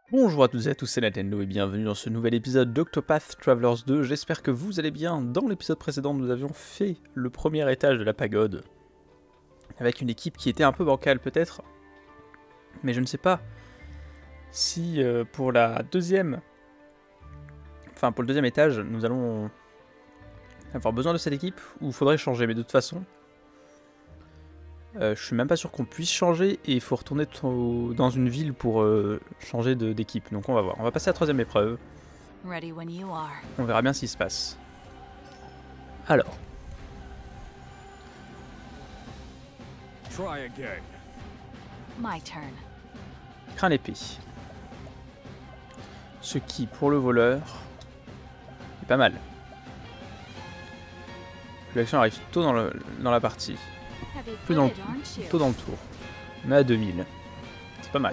Bonjour à toutes et à tous, c'est Nintendo et bienvenue dans ce nouvel épisode d'Octopath Travelers 2. J'espère que vous allez bien. Dans l'épisode précédent, nous avions fait le premier étage de la pagode avec une équipe qui était un peu bancale peut-être, mais je ne sais pas si pour le deuxième étage, nous allons avoir besoin de cette équipe ou faudrait changer. Mais de toute façon, je suis même pas sûr qu'on puisse changer et il faut retourner dans une ville pour changer d'équipe. Donc on va voir. On va passer à la troisième épreuve. On verra bien ce qui se passe. Alors. Crin l'épée. Ce qui, pour le voleur, est pas mal. L'action arrive tôt dans la partie. Tôt dans le tour. On est à 2000. C'est pas mal.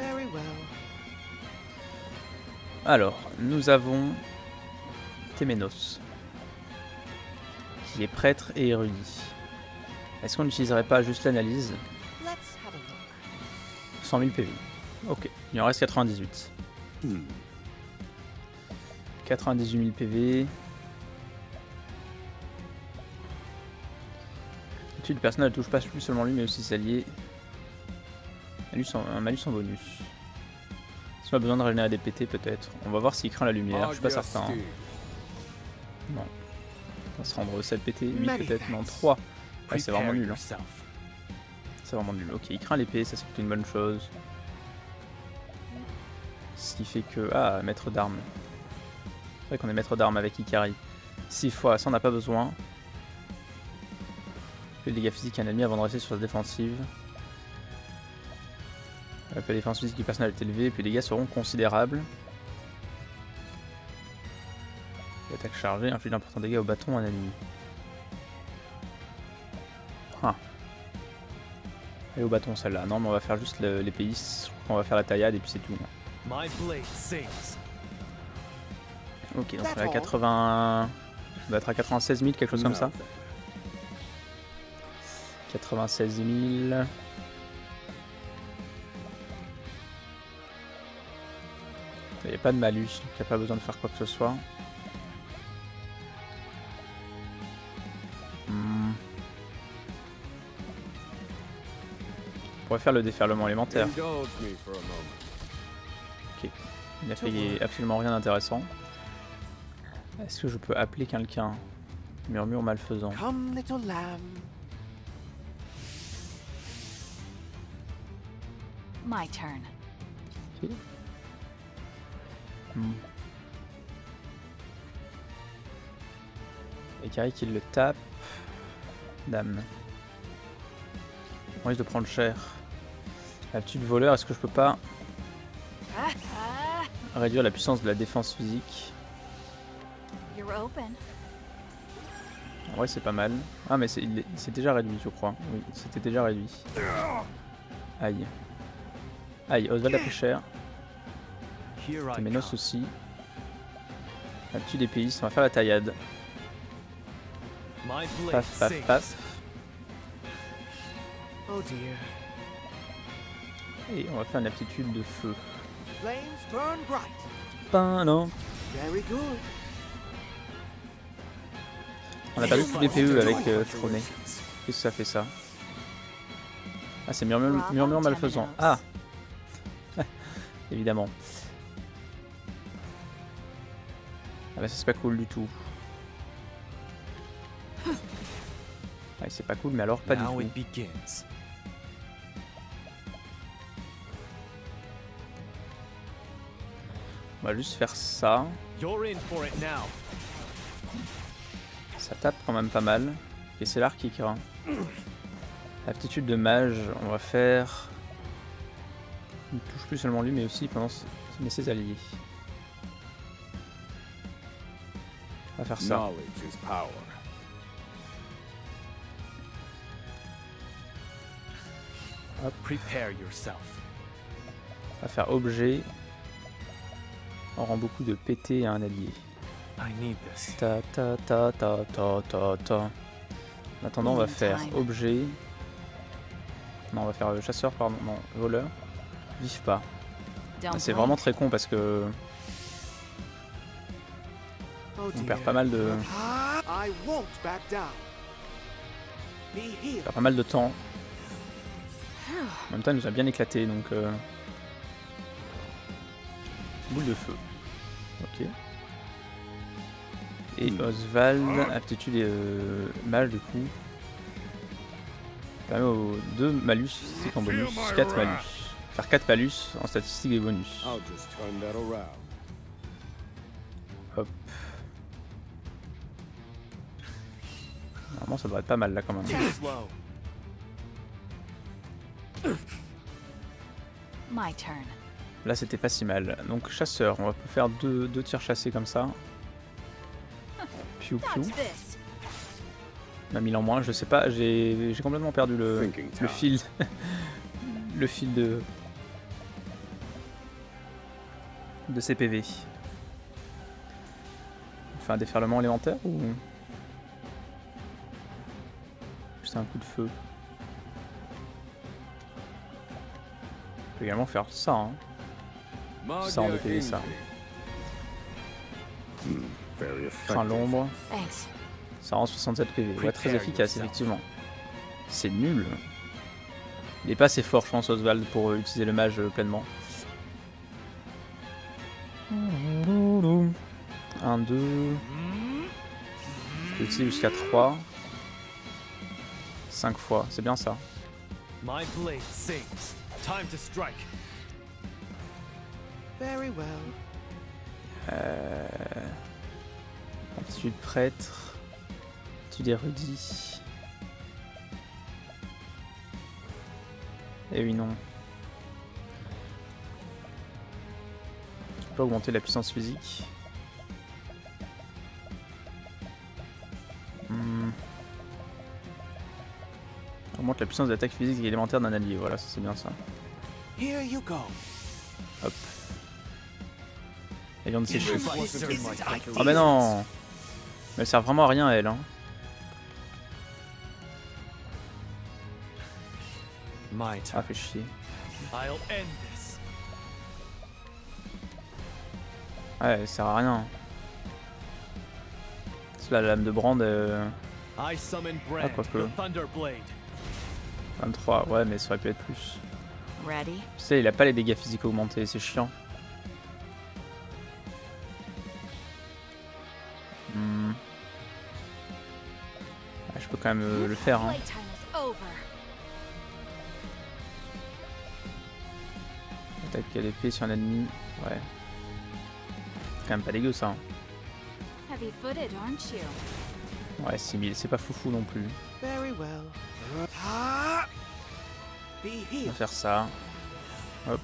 Alors, nous avons Téménos, qui est prêtre et érudit. Est-ce qu'on n'utiliserait pas juste l'analyse? 100 000 PV. Ok, il en reste 98. 98 000 PV. Le personnage ne touche pas plus seulement lui mais aussi ses alliés. Un malus en bonus. Est-ce qu'on a besoin de régénérer des PT peut-être? On va voir s'il craint la lumière, je suis pas certain. Non. On va se rendre 7 PT, 8 peut-être, non 3. Ouais, c'est vraiment nul. Hein. C'est vraiment nul. Ok, il craint l'épée, ça c'est plutôt une bonne chose. Ce qui fait que... Ah, maître d'armes. C'est vrai qu'on est maître d'armes avec Ikari. 6 fois, ça on n'a pas besoin. Le dégâts physiques à un ennemi avant de rester sur sa défensive. La défense physique du personnage est élevée, puis les dégâts seront considérables. L'attaque chargée inflige d'importants dégâts au bâton à un ennemi. Ah. Et au bâton celle-là. Non mais on va faire juste l'épéiste, on va faire la taillade et puis c'est tout. Ok, donc on est à 80... On va être à 96 000, quelque chose comme ça. 96 000. Il n'y a pas de malus, donc il n'y a pas besoin de faire quoi que ce soit. On pourrait faire le déferlement élémentaire. Ok, il n'a fait absolument rien d'intéressant. Est-ce que je peux appeler quelqu'un? Murmure malfaisant. My turn. Okay. Et Ikari qui le tape. Dame. On risque de prendre cher. La petite voleur, est-ce que je peux pas réduire la puissance de la défense physique? En vrai c'est pas mal. Ah mais c'est déjà réduit je crois. Oui, c'était déjà réduit. Aïe. Aïe, Oswald a pris cher. Téménos aussi. Un petit d'épéiste, on va faire la taillade. Paf, paf, paf. Et on va faire une aptitude de feu. Ben non. On a perdu tous les PE avec Froné. Qu'est-ce que ça fait ça? Ah c'est murmure malfaisant. Ah. Évidemment. Ah bah ça c'est pas cool du tout. Ouais, c'est pas cool mais alors pas du tout. On va juste faire ça. Ça tape quand même pas mal. Et c'est l'arc qui craint. Aptitude de mage, on va faire... Il ne touche plus seulement lui mais aussi pendant ses alliés. On va faire ça. Hop. On va faire objet. On rend beaucoup de PT à un allié. Ta ta ta ta ta ta ta. En attendant on va faire objet. Non on va faire chasseur pardon, non voleur. Vive pas. C'est vraiment très con parce que on perd pas mal de temps. En même temps, il nous a bien éclaté, donc boule de feu. Ok. Et Oswald, aptitude et mal du coup. Permet aux 2 malus statistiques en bonus, 4 malus. Faire 4 malus en statistiques et bonus. Hop. Normalement ça devrait être pas mal là quand même. Là c'était pas si mal. Donc chasseur, on va faire deux tirs chassés comme ça. Piou piou. On a 1000 en moins, je sais pas, j'ai complètement perdu le fil. Le fil de CPV. On fait un déferlement élémentaire ou juste un coup de feu? On peut également faire ça, hein. Ça en DPV, ça. Enfin, l'ombre. Ça rend 67 PV. Ouais, très efficace, effectivement. C'est nul. Il est pas assez fort, je pense, Oswald, pour utiliser le mage pleinement. 1, 2. Je peux utiliser jusqu'à 3. 5 fois, c'est bien ça. Aptitude prêtre. Aptitude érudit. Eh oui, non. Je peux pas augmenter la puissance physique. Augmente la puissance d'attaque physique et élémentaire d'un allié. Voilà, ça c'est bien ça. Hop. Elle vient de sécher. Oh mais non! Mais elle sert vraiment à rien elle, hein. Ah, fait chier. Ouais, elle sert à rien. C'est la lame de Brand. Ah, quoique. 23, ouais, mais ça aurait pu être plus. Tu sais, il a pas les dégâts physiques augmentés, c'est chiant. Ah, je peux quand même le faire, hein. Attaque à l'épée sur un ennemi, ouais. C'est quand même pas dégueu ça. Hein. Ouais, 6000, c'est pas foufou non plus. On va faire ça. Hop.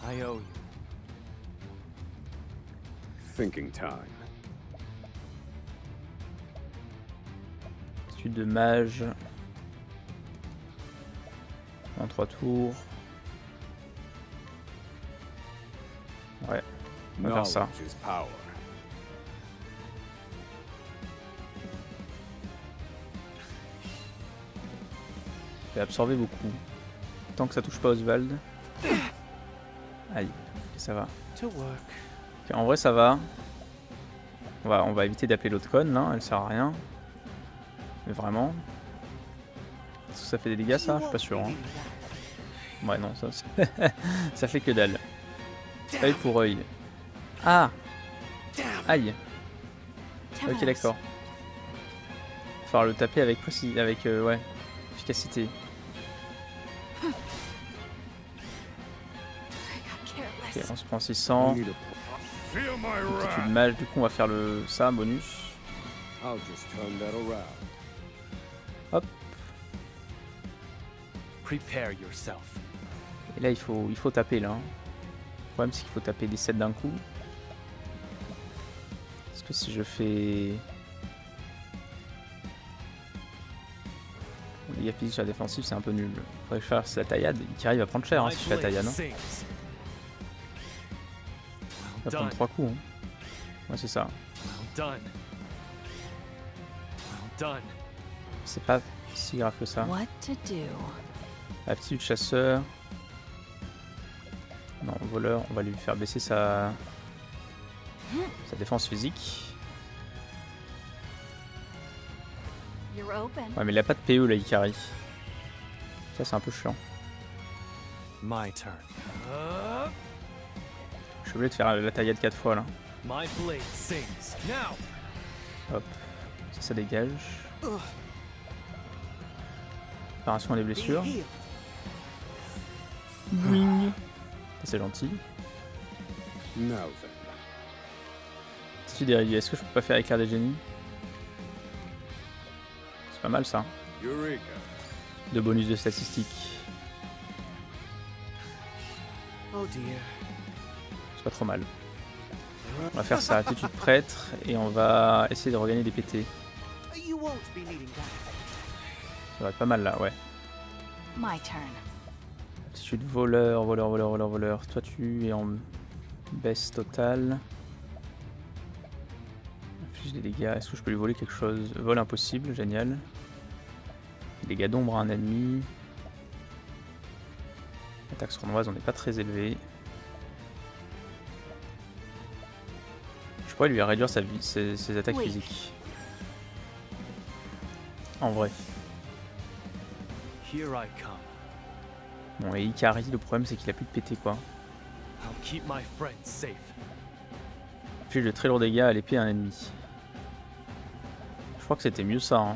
Étude de mage. En 3 tours. Ouais, on va faire ça. Je vais absorber beaucoup. Tant que ça touche pas Oswald. Aïe, ça va. Okay, en vrai ça va. On va éviter d'appeler l'autre conne là, elle sert à rien. Mais vraiment. Est-ce que ça fait des dégâts ça? Je suis pas sûr. Hein. Ouais non, ça, ça fait que dalle. Œil pour œil. Ah! Aïe! Ok d'accord. Il va falloir le taper avec précision, avec ouais, efficacité. Ok, on se prend 600. Aptitude mage, du coup on va faire le ça, bonus. Hop. Et là il faut taper là. Le problème c'est qu'il faut taper des 7 d'un coup. Parce que si je fais... Les dégâts physiques sur la défensive c'est un peu nul. Faudrait que je fasse la taillade. Qui arrive à prendre cher hein, si je fais la taillade. Hein. Il va prendre 3 coups. Hein. Ouais c'est ça. C'est pas si grave que ça. Aptitude chasseur. Non, voleur, on va lui faire baisser sa défense physique. Ouais, mais il a pas de PE là, Ikari. Ça, c'est un peu chiant. My turn. Je suis obligé de faire la taillade 4 fois là. My blade sings. Now. Hop, ça dégage. Préparation des blessures. Boing. C'est gentil. Est-ce que je peux pas faire éclair des génies? C'est pas mal ça. De bonus de statistiques. C'est pas trop mal. On va faire ça, attitude prêtre, et on va essayer de regagner des PT. Ça va être pas mal là, ouais. Attitude voleur, voleur, voleur, voleur, voleur. Toi tu es en baisse totale. Inflige des dégâts. Est-ce que je peux lui voler quelque chose? Vol impossible, génial. Dégâts d'ombre à un ennemi. Attaque sournoise, on n'est pas très élevé. Je pourrais lui réduire ses attaques physiques. En vrai. Bon, et Ikari, le problème c'est qu'il a plus de PT quoi. Puis de très lourds dégâts à l'épée à un ennemi. Je crois que c'était mieux ça. Hein.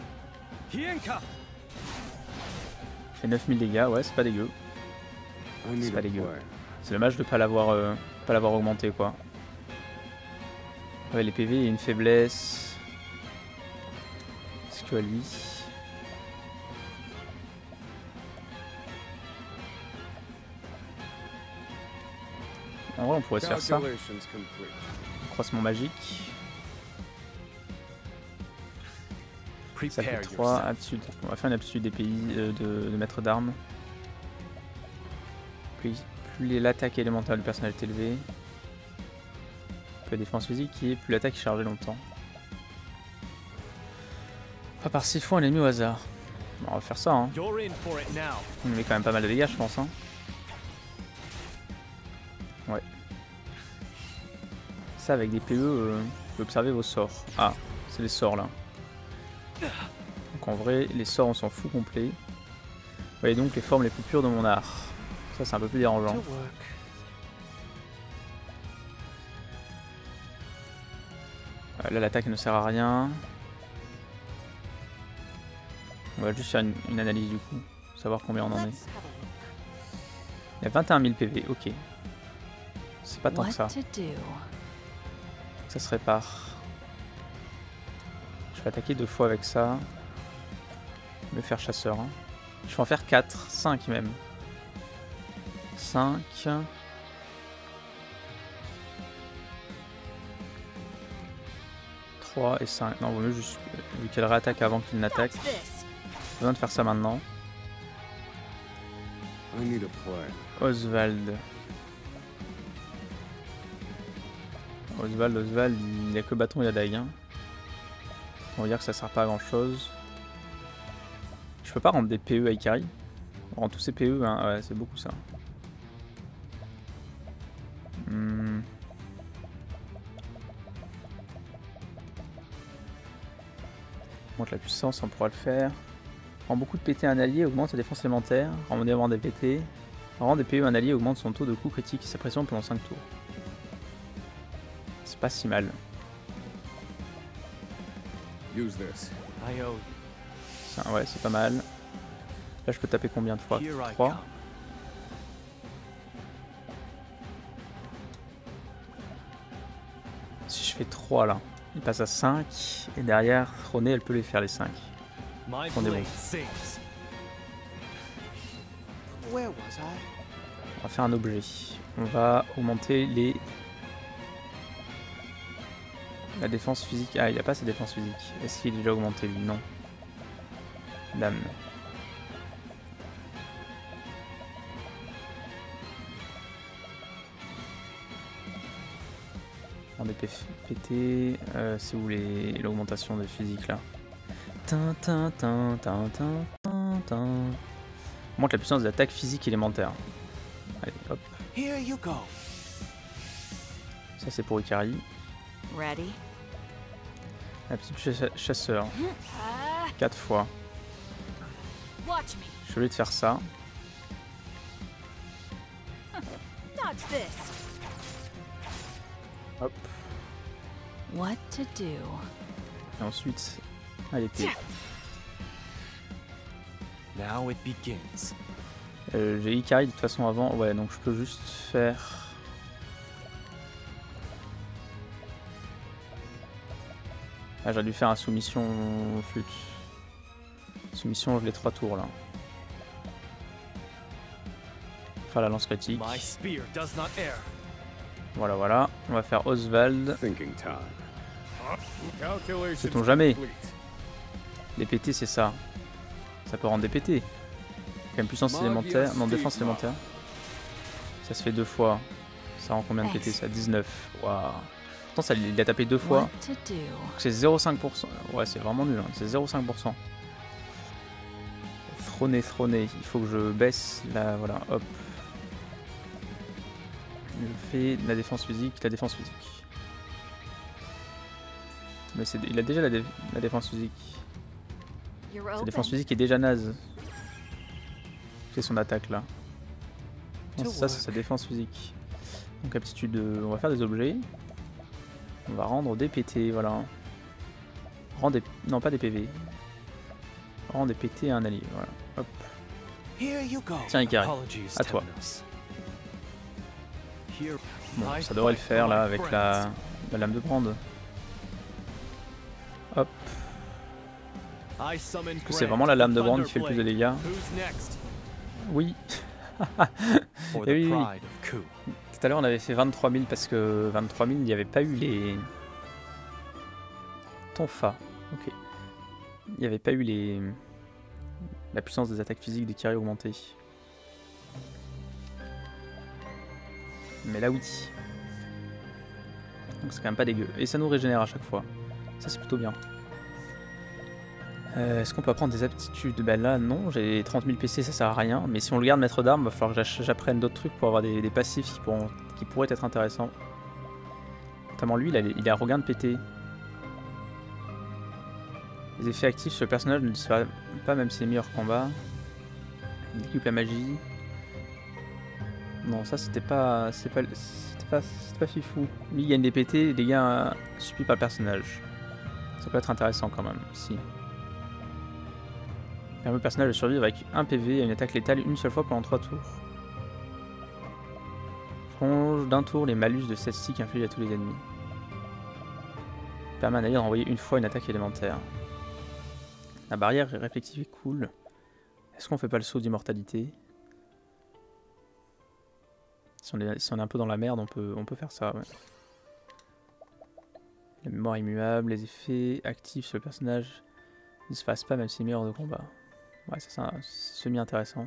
Fait 9000 dégâts, ouais, c'est pas dégueu. C'est pas dégueu. C'est dommage de pas l'avoir augmenté quoi. Ouais, les PV, il y a une faiblesse. Est-ce que à lui? En vrai, on pourrait se faire ça. Croisement magique. Ça fait 3 aptitudes. On va faire une aptitude des pays de maître d'armes. Plus l'attaque élémentale du personnage est élevée, plus la défense physique et plus l'attaque est chargée longtemps. Pas par 6 fois un ennemi au hasard. Bon, on va faire ça. Hein. On met quand même pas mal de dégâts, je pense. Hein. Ouais. Ça avec des PE, vous pouvez observer vos sorts. Ah, c'est les sorts là. Donc en vrai, les sorts on s'en fout complet. Vous voyez donc les formes les plus pures de mon art. Ça c'est un peu plus dérangeant. Là l'attaque ne sert à rien. On va juste faire une analyse du coup. Savoir combien on en est. Il y a 21 000 PV, ok. C'est pas tant que ça. Ça se répare. Je vais attaquer 2 fois avec ça. Me faire chasseur. Hein. Je vais en faire 4, 5 même. 5. 3 et 5. Non, vaut mieux juste vu qu'elle réattaque avant qu'il n'attaque. J'ai besoin de faire ça maintenant. Oswald. Oswald, il a que bâton et la dague. Hein. On va dire que ça sert pas à grand chose. Je peux pas rendre des PE à Ikari. On rend tous ces PE, hein. Ouais, c'est beaucoup ça. Monte la puissance, on pourra le faire. Rend beaucoup de PT à un allié, augmente sa défense élémentaire. Rend des PT. Rend des PE à un allié, augmente son taux de coup critique et sa pression pendant 5 tours. C'est pas si mal. Ça, ouais, c'est pas mal. Là, je peux taper combien de fois? 3. Si je fais 3 là, il passe à 5. Et derrière, René, elle peut les faire les 5. On est bon. On va faire un objet. On va augmenter la défense physique. Ah, il n'a pas sa défense physique. Est-ce qu'il est déjà augmenté lui? Non. Dame. En PT, c'est où l'augmentation des physiques là? Augmente la puissance d'attaque physique élémentaire. Allez, hop. Here you go. Ça c'est pour Ikari. Ready? La petite chasseur. Ah, 4 fois. watch me. Je vais de faire ça. Dodge this. Hop. What to do? Et ensuite, à l'épée. Now it begins. J'ai Ikari de toute façon avant. Ouais, donc je peux juste faire... Ah, j'aurais dû faire un soumission flûte. Soumission, je l'ai 3 tours là. Faire la lance critique. My spear does not err. Voilà, voilà. On va faire Oswald. Thinking time. Calculations Sait-on jamais? complete. Les PT, c'est ça. Ça peut rendre des PT. Quand même puissance élémentaire. Non, défense élémentaire. Ça se fait 2 fois. Ça rend combien de PT ça? 19. Waouh. Pourtant, ça, il a tapé 2 fois. What to do? C'est 0,5%. Ouais, c'est vraiment nul. Hein. C'est 0,5%. Throné. Il faut que je baisse la. Voilà, hop. Je fais la défense physique. Mais il a déjà la défense physique. You're Sa open. défense physique est déjà naze. C'est son attaque là. Non, ça, c'est sa défense physique. Donc aptitude, on va faire des objets. On va rendre des PT, voilà. Non, pas des PV. Rendre des PT à un allié, voilà. Hop. Here you go. Tiens, Ikari, Apologies, à toi. Temenos. Here, Bon, I ça devrait le fight faire for là my avec friends. la lame de brande. Hop. I summon C'est Grant, vraiment la lame de the brande qui fait le plus de Thunderblade. dégâts. Who's next? Oui. For Eh the oui, oui. pride of Ku. Tout à l'heure on avait fait 23 000 parce que 23 000 il n'y avait pas eu les... Tonfa. Ok. Il n'y avait pas eu les... La puissance des attaques physiques d'Ikari augmentée. Mais là oui. Donc c'est quand même pas dégueu. Et ça nous régénère à chaque fois. Ça c'est plutôt bien. Est-ce qu'on peut apprendre des aptitudes? Ben là non, j'ai 30 000 PC, ça sert à rien. Mais si on le garde maître d'armes, il va falloir que j'apprenne d'autres trucs pour avoir des passifs qui pourraient être intéressants. Notamment lui, il a regain de PT. Les effets actifs sur le personnage ne disparaissent pas même si c'est meilleur combat. Il décuple la magie. Non, ça c'était pas fifou. Lui il gagne des PT et des dégâts subis par le personnage. Ça peut être intéressant quand même, si. Permet au personnage de survivre avec 1 PV et une attaque létale une seule fois pendant 3 tours. Prolonge d'un tour les malus de statistique infligés à tous les ennemis. Permet à un allié de renvoyer une fois une attaque élémentaire. La barrière réflexive est cool. Est-ce qu'on fait pas le saut d'immortalité? Si on est un peu dans la merde, on peut faire ça, ouais. La mémoire immuable, les effets actifs sur le personnage ne se passent pas même si meilleur de combat. Ouais, ça c'est semi-intéressant.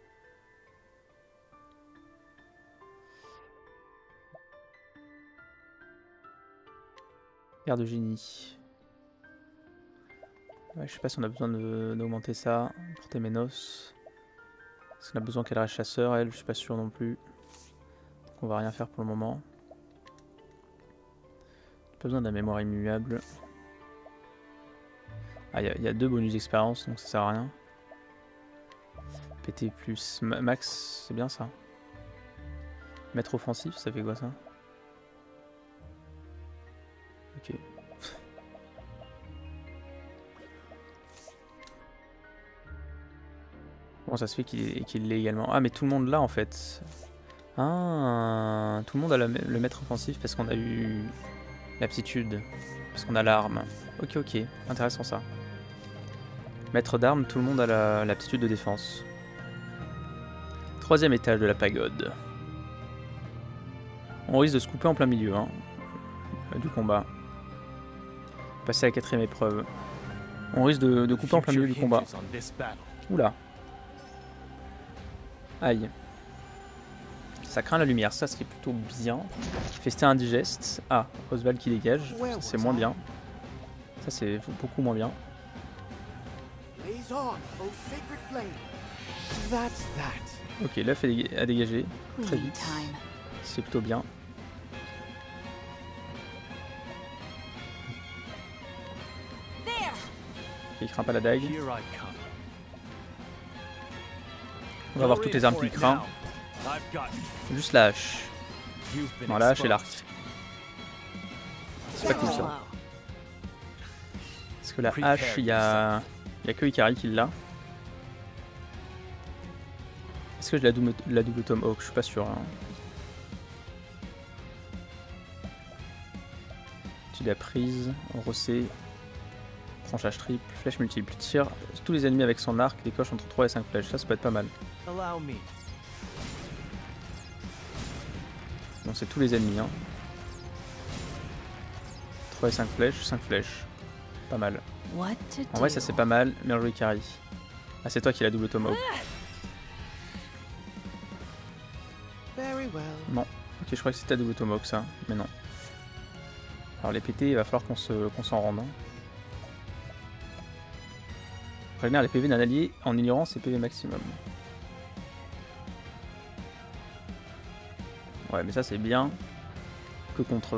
Garde de génie. Ouais, je sais pas si on a besoin d'augmenter ça pour Temenos. Est-ce qu'on a besoin qu'elle reste chasseur, elle? Je suis pas sûr non plus. Donc on va rien faire pour le moment. Pas besoin de la mémoire immuable. Ah, il y a 2 bonus d'expérience, donc ça sert à rien. PT plus max, c'est bien ça. Maître offensif, ça fait quoi ça? Ok. Bon, ça se fait qu'il l'ait également. Ah, mais tout le monde l'a en fait. Ah, tout le monde a le maître offensif parce qu'on a eu l'aptitude. Parce qu'on a l'arme. Ok, intéressant ça. Maître d'armes, tout le monde a l'aptitude de défense. 3e étage de la pagode. On risque de se couper en plein milieu du combat. Passer à la 4e épreuve. On risque de couper en plein milieu du combat. Oula. Aïe. Ça craint la lumière, ça c'est plutôt bien. Festin indigeste. Ah, Oswald qui dégage. C'est moins bien. Ça c'est beaucoup moins bien. Blaze on, O sacred flame. That's that. Ok, l'œuf a dégagé. Très Cleaning vite. time. C'est plutôt bien. There! Ok, il craint pas la dague. Here I come. On va voir You're toutes in les armes for qu'il it craint. now. I've got you. Juste la hache. You've been Non, la hache et exposed. l'arc. C'est pas cool ça. Slow. Parce que la hache, il y a que Ikari qui l'a. Est-ce que j'ai la double Tomahawk? Je suis pas sûr. Hein. Tu l'as prise, rossé, tranchage triple, flèche multiple. Tire tous les ennemis avec son arc, décoche entre 3 et 5 flèches. Ça peut être pas mal. Allow me. Bon, c'est tous les ennemis. Hein. 3 et 5 flèches. Pas mal. What to En vrai, do? ça c'est pas mal. Bien joué, Ikari. Ah, c'est toi qui as la double Tomahawk. Very well. Non. Ok, je crois que c'était ta double Tomahawk ça. Mais non. Alors les PT, il va falloir qu'on s'en rende. Hein. Prévenir les PV d'un allié en ignorant ses PV maximum. Ouais, mais ça c'est bien que contre...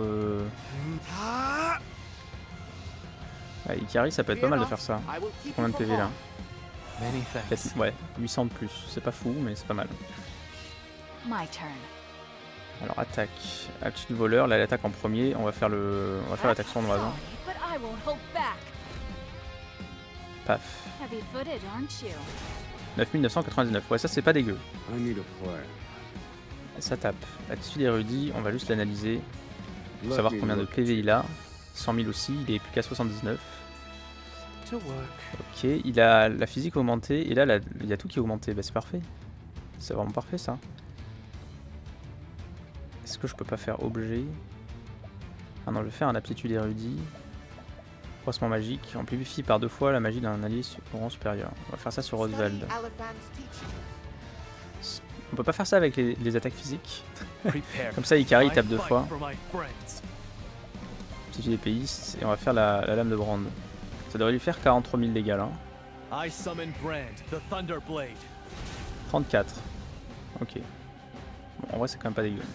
Ouais, Ikari, ça peut être pas mal de faire ça. I will keep Combien de you PV from là? harm. Many thanks. Peut-être, ouais, 800 de plus. C'est pas fou, mais c'est pas mal. My turn. Alors attaque. Aptitude voleur, là l'attaque en premier. On va faire l'attaque sournoise. Hein. Sorry, but I won't hold back. Paf. Heavy-footed, aren't you? 9999. Ouais, ça c'est pas dégueu. I need a plan. Ça tape. Aptitude érudit, on va juste l'analyser. Pour Let savoir me combien de look at PV you. il a. 100 000 aussi, il est plus qu'à 79. To work. Ok, il a la physique augmentée et là il y a tout qui est augmenté. Bah c'est parfait. C'est vraiment parfait ça. Est-ce que je peux pas faire objet? Ah non, je vais faire un aptitude érudit. Croissement magique. Amplifie par 2 fois la magie d'un allié au rang supérieur. On va faire ça sur Oswald. On peut pas faire ça avec les attaques physiques. Prepare. Comme ça, Ikari I tape 2 fight fois. for my friends. Aptitude épéiste et on va faire la lame de Brand. Ça devrait lui faire 43 000 dégâts là. I summon Brand, the Thunder Blade. 34. Ok. Bon, en vrai, c'est quand même pas dégueu.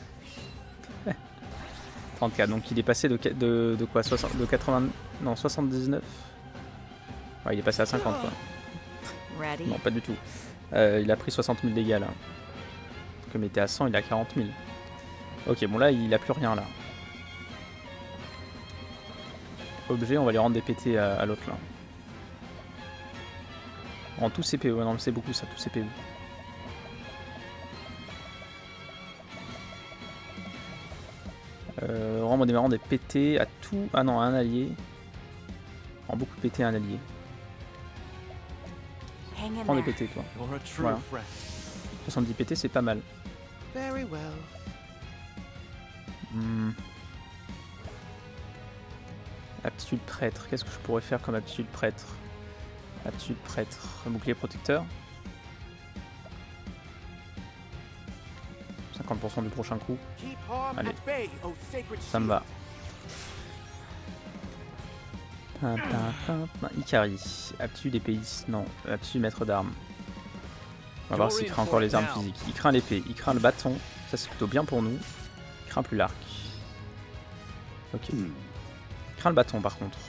34, donc il est passé de quoi 60, de 80, non 79. Ouais, il est passé à 50 quoi. Ready? Non, pas du tout. Il a pris 60 000 dégâts là. Comme il était à 100, il a 40 000. Ok, bon là il a plus rien là. Objet, on va lui rendre des PT à l'autre là. En tout CPU, ouais, non mais c'est beaucoup ça, tout CPU. Rendre démarrant des PT à tout. Ah non, à un allié. En beaucoup de PT à un allié. Hang in Prends des there. PT toi. You're a true Voilà. friend. 70 PT c'est pas mal. Very well. Aptitude prêtre. Qu'est-ce que je pourrais faire comme aptitude prêtre? Aptitude prêtre. Un bouclier protecteur. 50% du prochain coup. Keep harm Allez. at bay, oh sacred Ça me va. Ikari. Aptitude épéiste. Non. Aptitude maître d'armes. On va voir s'il craint encore les armes physiques. Il craint l'épée. Il craint le bâton. Ça c'est plutôt bien pour nous. Il craint plus l'arc. Ok. Il craint le bâton par contre.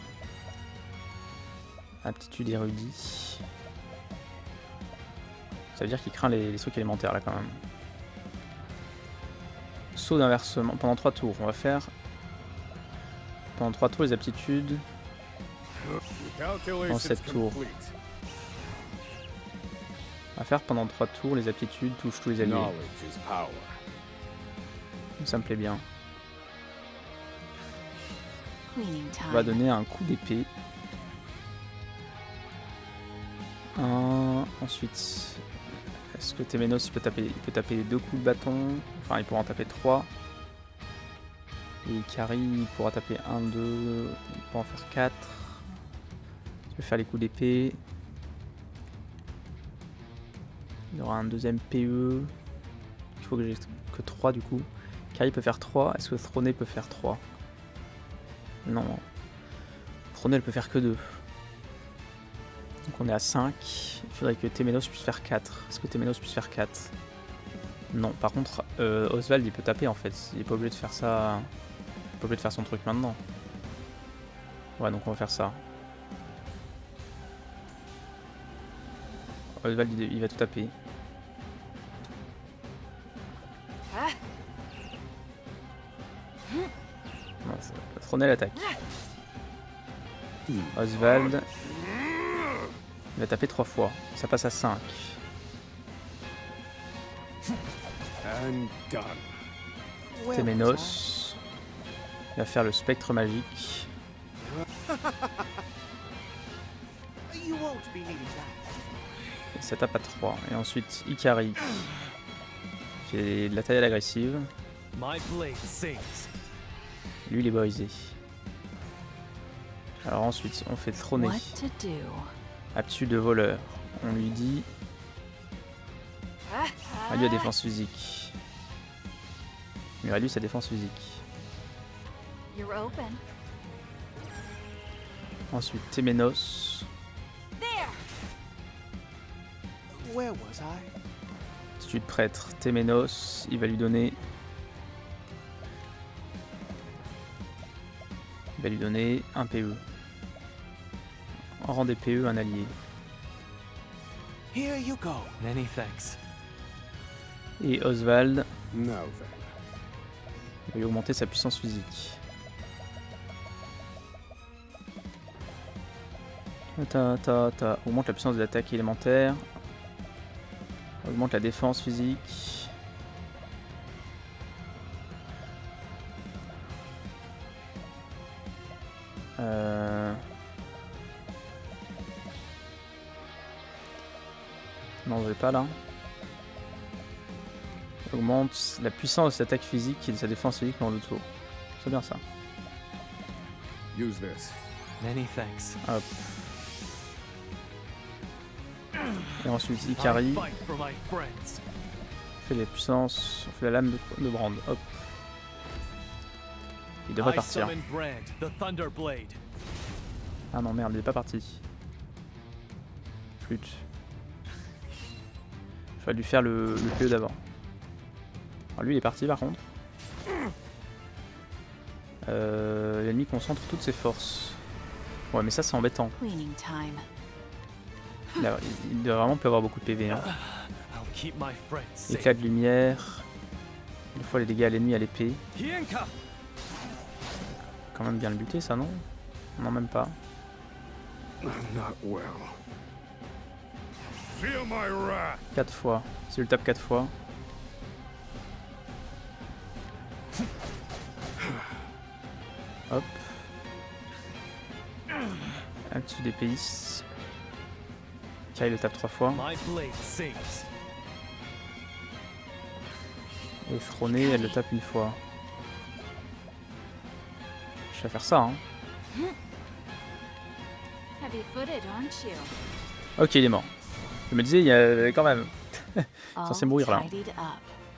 Aptitude érudit. Ça veut dire qu'il craint les trucs élémentaires là quand même. Saut d'inversement pendant 3 tours. On va faire pendant 3 tours les aptitudes. Calculations 7 tours. complete. On va faire pendant 3 tours les aptitudes touche tous les alliés. Knowledge is power. Ça me plaît bien. Cleaning On va time. donner un coup d'épée. Ensuite, est-ce que Temenos il peut taper 2 coups de bâton? Enfin, il pourra en taper 3. Et Ikari il pourra taper 1, 2, il pourra en faire 4. Je vais faire les coups d'épée. Il y aura un deuxième PE. Il faut que j'ai que 3 du coup. Ikari peut faire 3. Est-ce que Throné peut faire 3? Non. Throné elle peut faire que 2. Donc on est à 5. Il faudrait que Temenos puisse faire 4. Est-ce que Temenos puisse faire 4? Non. Par contre, Oswald il peut taper en fait. Il est pas obligé de faire ça. Il est pas obligé de faire son truc maintenant. Ouais, donc on va faire ça. Oswald il va tout taper. Non, Thronel attaque. Oswald il va taper 3 fois. Ça passe à 5. And done. Where was Temenos il va faire le spectre magique. I? You won't be needing that. Et ça tape à 3. Et ensuite Ikari fait de la taille agressive. My blade sings. Lui il est brisé. Alors ensuite on fait trôner. What to do? Aptitude de voleur. On lui dit. Ah, lui a défense physique. Il réduit sa défense physique. You're open. Ensuite Temenos. There. Where was I? Aptitude prêtre. Temenos. Il va lui donner. Il va lui donner un PE. En rang des PE, un allié. Here you go. Many thanks. Et Oswald, Now then. il va lui augmenter sa puissance physique. Augmente la puissance de l'attaque élémentaire. Augmente la défense physique. Non, je vais pas là. Augmente la puissance de sa attaque physique et de sa défense physique en 2 tours. C'est bien ça. Use this. Many thanks. Hop. Et ensuite Ikari I fight for my friends. fait les puissances, on fait la lame de Brand. Hop. Il devrait I partir. summon Brand, the Thunder Blade. Ah non merde, il est pas parti. Flûte. Il fallait lui faire le PE d'avant. Alors lui il est parti par contre. L'ennemi concentre toutes ses forces. Ouais mais ça c'est embêtant. Cleaning time. Il doit vraiment peut avoir beaucoup de PV. Hein. I'll keep my friends safe. Éclat de lumière. Une fois les dégâts à l'ennemi à l'épée. Hienka. Quand même bien le buter ça non? Non même pas. I'm not well. Feel my wrath. 4 fois. Si je le tape 4 fois. Hop. Un petit d'épéiste. Kai le tape 3 fois. My blade sings. Et Thronée, elle le tape une fois. Je vais faire ça hein. Heavy-footed, aren't you? Ok il est mort. Je me disais il y avait quand même. Censé All mourir là. tidied up.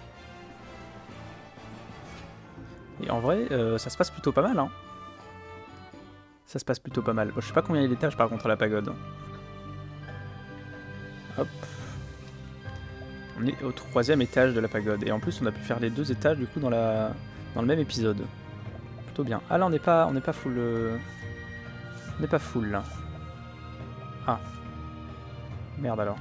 Et en vrai ça se passe plutôt pas mal hein. Ça se passe plutôt pas mal. Bon, je sais pas combien il y a d'étages par contre à la pagode. Hop. On est au 3e étage de la pagode. Et en plus on a pu faire les 2 étages du coup dans le même épisode. Plutôt bien. Ah là on n'est pas full. On n'est pas full là. Ah. Merde alors.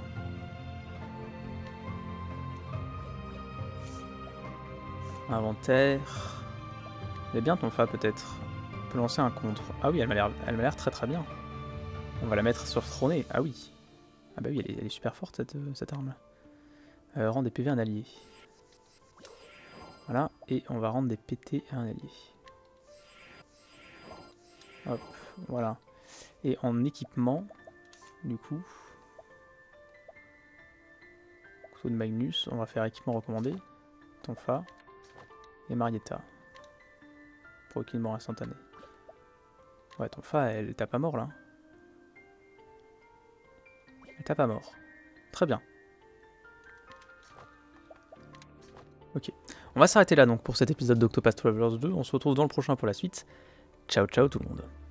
Inventaire. Elle est bien ton fa peut-être. On peut lancer un contre. Ah oui, elle m'a l'air très très bien. On va la mettre sur Thronée. Ah oui. Ah bah oui, elle est super forte cette arme là. Rendre des PV à un allié. Voilà, et on va rendre des PT à un allié. Hop, voilà. Et en équipement, du coup, couteau de Magnus, on va faire équipement recommandé, Tonfa et Marietta. Pour aucune mort instantanée. Ouais, Tonfa, elle tape à mort là. Elle tape à mort. Très bien. Ok. On va s'arrêter là donc pour cet épisode d'Octopath Travelers 2. On se retrouve dans le prochain pour la suite. Ciao ciao tout le monde.